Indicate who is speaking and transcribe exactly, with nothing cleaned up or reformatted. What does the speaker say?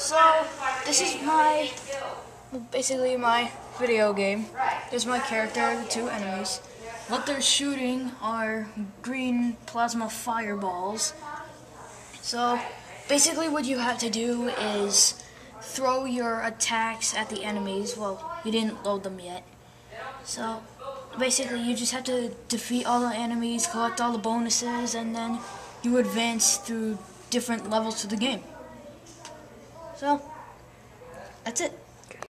Speaker 1: So, this is my, basically my video game. This is my character, the two enemies. What they're shooting are green plasma fireballs. So, basically what you have to do is throw your attacks at the enemies. Well, you didn't load them yet. So, basically you just have to defeat all the enemies, collect all the bonuses, and then you advance through different levels to the game. So, that's it.